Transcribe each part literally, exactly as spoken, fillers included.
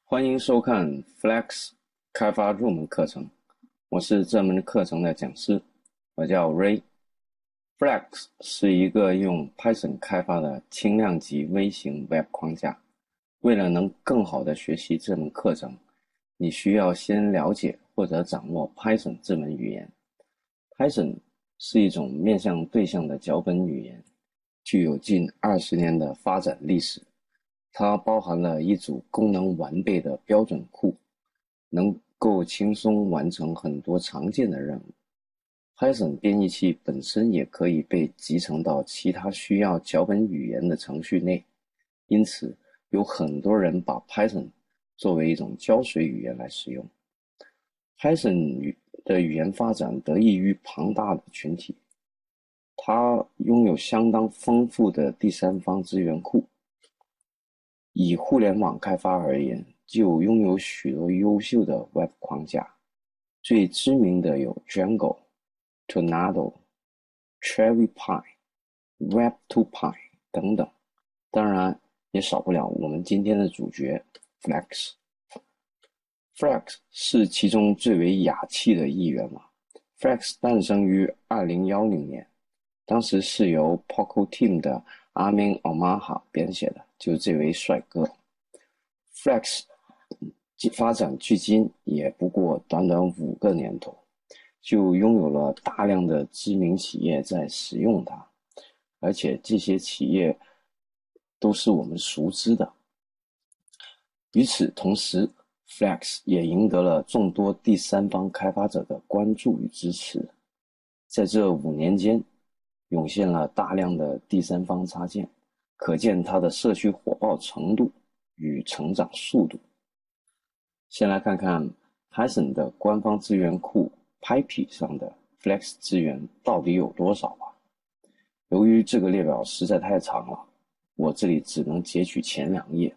欢迎收看 Flex 开发入门课程，我是这门课程的讲师，我叫 Ray。Flex 是一个用 Python 开发的轻量级微型 Web 框架。为了能更好地学习这门课程，你需要先了解或者掌握 Python 这门语言。Python 是一种面向对象的脚本语言，具有近二十年的发展历史。它包含了一组功能完备的标准库，能够轻松完成很多常见的任务。Python 编译器本身也可以被集成到其他需要脚本语言的程序内，因此有很多人把 Python 作为一种胶水语言来使用。Python 的语言发展得益于庞大的群体，它拥有相当丰富的第三方资源库。以互联网开发而言，就拥有许多优秀的 Web 框架，最知名的有 Django、Tornado、Cherry Pie、Web 二 Pie 等等，当然也少不了我们今天的主角 Flex。Flex 是其中最为雅气的一员了。Flex 诞生于二零一零年，当时是由 Poco Team 的 Amin Omaha 编写的，就是这位帅哥。Flex 发展距今也不过短短五个年头，就拥有了大量的知名企业在使用它，而且这些企业都是我们熟知的。与此同时， Flex 也赢得了众多第三方开发者的关注与支持。在这五年间，涌现了大量的第三方插件，可见它的社区火爆程度与成长速度。先来看看 Python 的官方资源库 Pipey 上的 Flex 资源到底有多少吧。由于这个列表实在太长了，我这里只能截取前两页。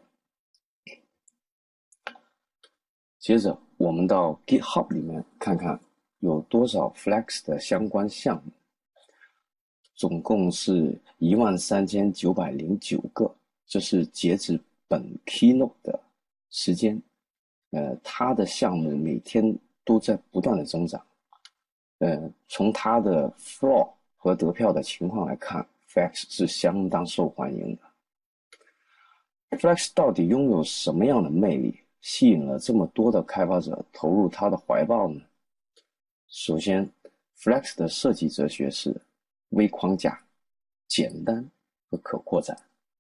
接着我们到 GitHub 里面看看有多少 Flex 的相关项目，总共是一万三千九百零九个，这是截止本 Keynote 的时间。呃，它的项目每天都在不断的增长。呃，从它的 floor 和得票的情况来看， Flex 是相当受欢迎的。Flex 到底拥有什么样的魅力，吸引了这么多的开发者投入它的怀抱呢？首先， Flex 的设计哲学是微框架、简单和可扩展。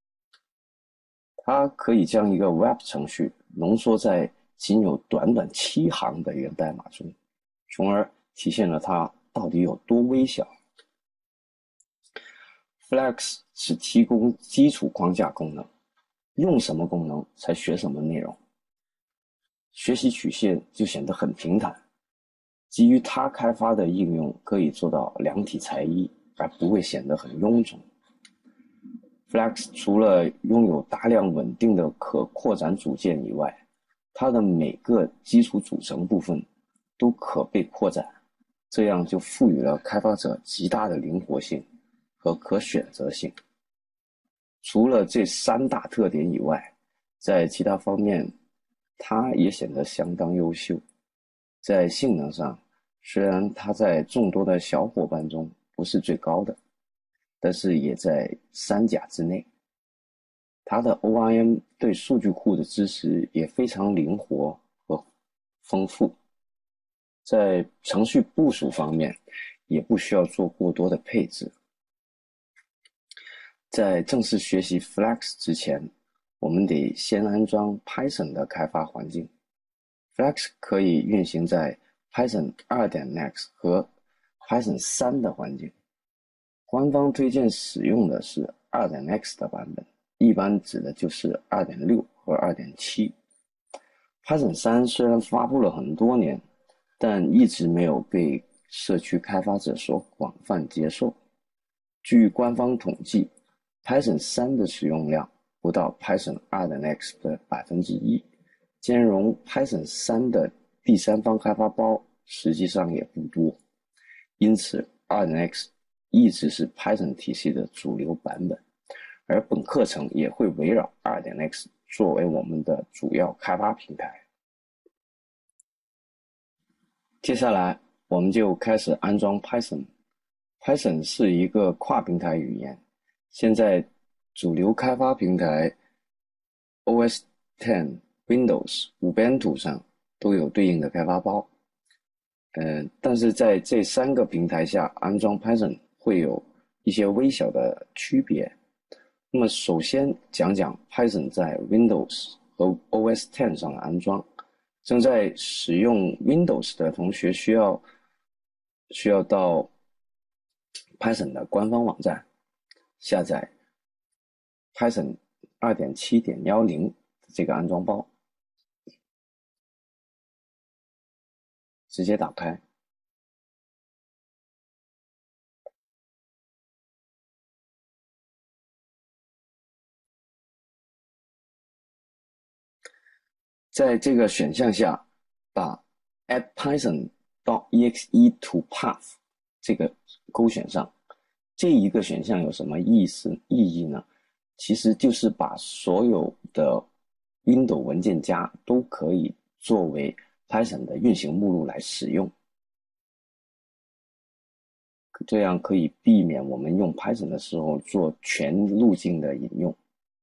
它可以将一个 Web 程序浓缩在仅有短短七行的源代码中，从而体现了它到底有多微小。Flex 只提供基础框架功能，用什么功能才学什么内容，学习曲线就显得很平坦。基于它开发的应用可以做到量体裁衣，而不会显得很臃肿。Flex 除了拥有大量稳定的可扩展组件以外，它的每个基础组成部分都可被扩展，这样就赋予了开发者极大的灵活性和可选择性。除了这三大特点以外，在其他方面它也显得相当优秀。在性能上，虽然它在众多的小伙伴中不是最高的，但是也在三甲之内。它的 O R M 对数据库的支持也非常灵活和丰富。在程序部署方面，也不需要做过多的配置。在正式学习 Flex 之前，我们得先安装 Python 的开发环境。Flex 可以运行在 Python 二点 x 和 Python 三的环境。官方推荐使用的是 二点 x 的版本，一般指的就是 二点六 和 二点七。Python 三虽然发布了很多年，但一直没有被社区开发者所广泛接受。据官方统计， Python 三的使用量不到 Python 二点 x 的百分之一，兼容 Python 三的第三方开发包实际上也不多，因此 二点 x 一直是 Python 体系的主流版本，而本课程也会围绕 二点 x 作为我们的主要开发平台。接下来我们就开始安装 Python。Python 是一个跨平台语言，现在主流开发平台 O S X、Windows、Ubuntu 上都有对应的开发包。呃，但是在这三个平台下安装 Python 会有一些微小的区别。那么首先讲讲 Python 在 Windows 和 O S X 上的安装。正在使用 Windows 的同学需要需要到 Python 的官方网站下载 Python 二点七点一零 这个安装包，直接打开。在这个选项下，把 add python.exe to path 这个勾选上。这一个选项有什么意思意义呢？其实就是把所有的 Windows 文件夹都可以作为 Python 的运行目录来使用，这样可以避免我们用 Python 的时候做全路径的引用。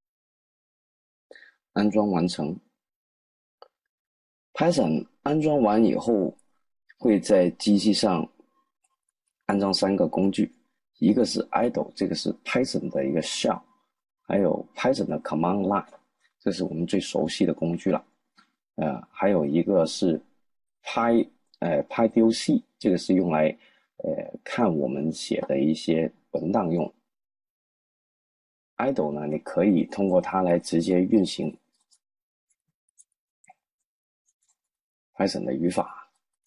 安装完成。Python 安装完以后，会在机器上安装三个工具，一个是 idle， 这个是 Python 的一个 shell， 还有 Python 的 command line， 这是我们最熟悉的工具了。呃，还有一个是 Py 呃 PyDoc， 这个是用来呃看我们写的一些文档用。idle 呢，你可以通过它来直接运行 Python 的语法。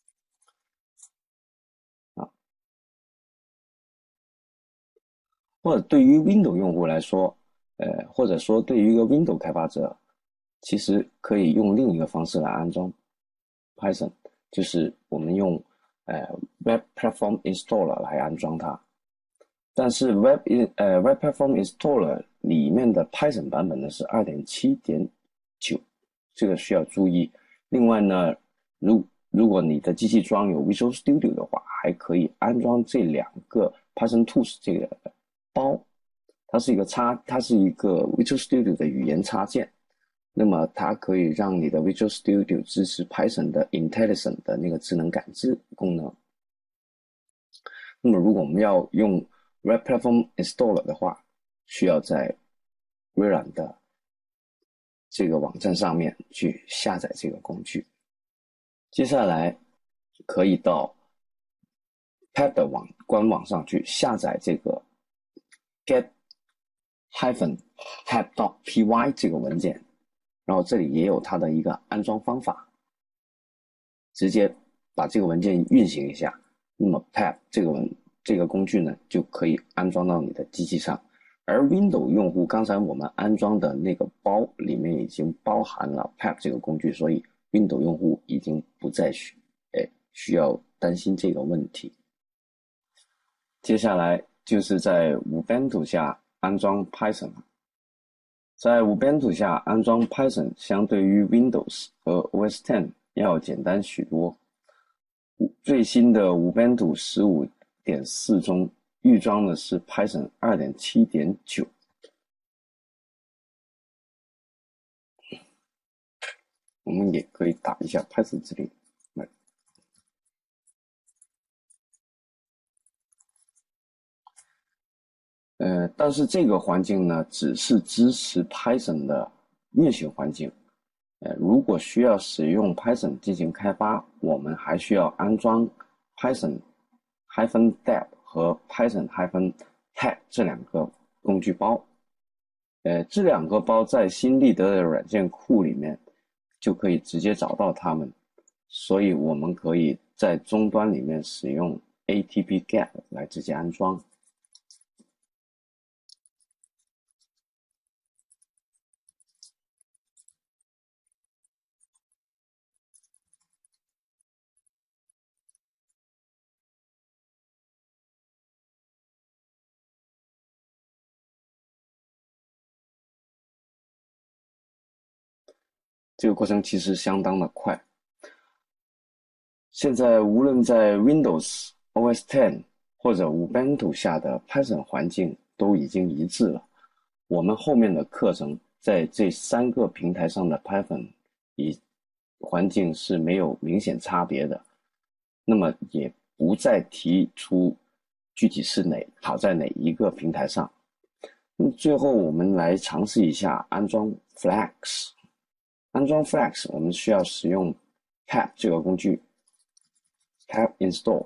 或者对于 Windows 用户来说，呃，或者说对于一个 Windows 开发者，其实可以用另一个方式来安装 Python， 就是我们用呃 Web Platform Installer 来安装它。但是 Web 呃 Web Platform Installer 里面的 Python 版本呢是 二点七点九， 这个需要注意。另外呢，如如果你的机器装有 Visual Studio 的话，还可以安装这两个 Python Tools 这个包，它是一个插，它是一个 Visual Studio 的语言插件。那么它可以让你的 Visual Studio 支持 Python 的 Intelligent 的那个智能感知功能。那么如果我们要用 Web Platform Installer 的话，需要在微软的这个网站上面去下载这个工具。接下来可以到 Pad 的网官网上去下载这个 get-pad.py 这个文件，然后这里也有它的一个安装方法，直接把这个文件运行一下，那么 Pad 这个文这个工具呢就可以安装到你的机器上。而 Windows 用户刚才我们安装的那个包里面已经包含了 Pad 这个工具，所以 Windows 用户已经不再需哎需要担心这个问题。接下来就是在 Ubuntu 下安装 Python。在 Ubuntu 下安装 Python 相对于 Windows 和 O S X 要简单许多。最新的 Ubuntu 十五点四 中预装的是 Python 二点七点九。我们也可以打一下 Python 指令。呃，但是这个环境呢，只是支持 Python 的运行环境。呃，如果需要使用 Python 进行开发，我们还需要安装 Python-deb 和 Python-tag 这两个工具包。呃，这两个包在新立德的软件库里面就可以直接找到它们，所以我们可以在终端里面使用 apt-get 来直接安装。 这个过程其实相当的快。现在无论在 Windows O S X 或者 Ubuntu 下的 Python 环境都已经一致了。我们后面的课程在这三个平台上的 Python 以环境是没有明显差别的，那么也不再提出具体是哪好在哪一个平台上。那么最后我们来尝试一下安装 Flex。安装 Flex 我们需要使用 pip 这个工具 pip install。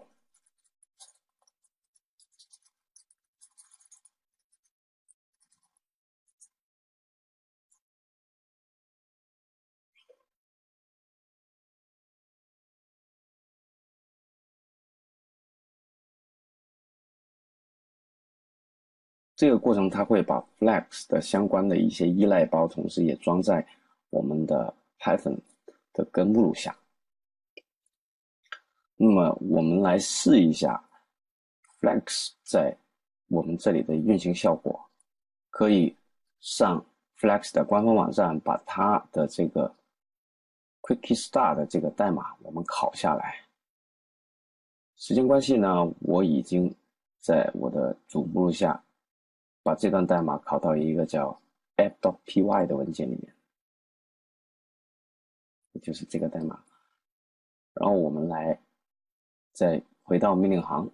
这个过程它会把 Flex 的相关的一些依赖包，同时也装在我们的 Python 的根目录下。那么我们来试一下 Flex 在我们这里的运行效果。可以上 Flex 的官方网站，把它的这个 Quickie Start 的这个代码我们拷下来。时间关系呢，我已经在我的主目录下把这段代码拷到一个叫 app.py 的文件里面，也就是这个代码。然后我们来再回到命令行，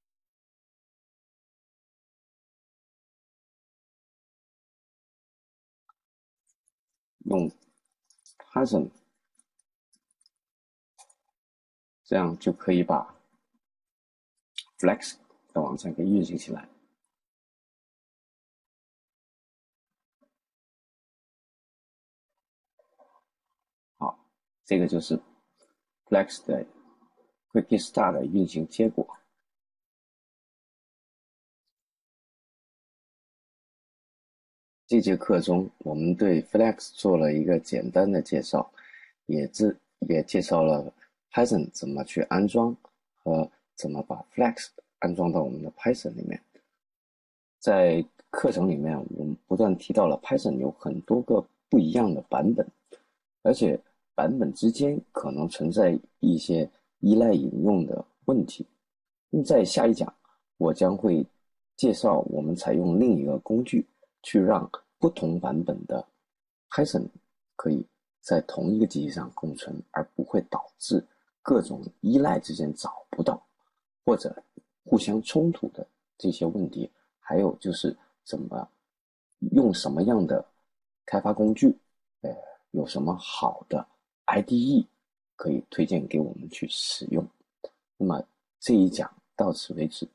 用 Python， 这样就可以把 Flex 的网站给运行起来。好，这个就是 Flex 的 Quickie Start 的运行结果。这节课中，我们对 Flex 做了一个简单的介绍，也自也介绍了 Python 怎么去安装和怎么把 Flex 安装到我们的 Python 里面。在课程里面，我们不断提到了 Python 有很多个不一样的版本，而且版本之间可能存在一些依赖引用的问题。在下一讲，我将会介绍我们采用另一个工具，去让不同版本的 Python 可以在同一个机器上共存，而不会导致各种依赖之间找不到或者互相冲突的这些问题。还有就是怎么用什么样的开发工具，呃，有什么好的 I D E 可以推荐给我们去使用。那么这一讲到此为止。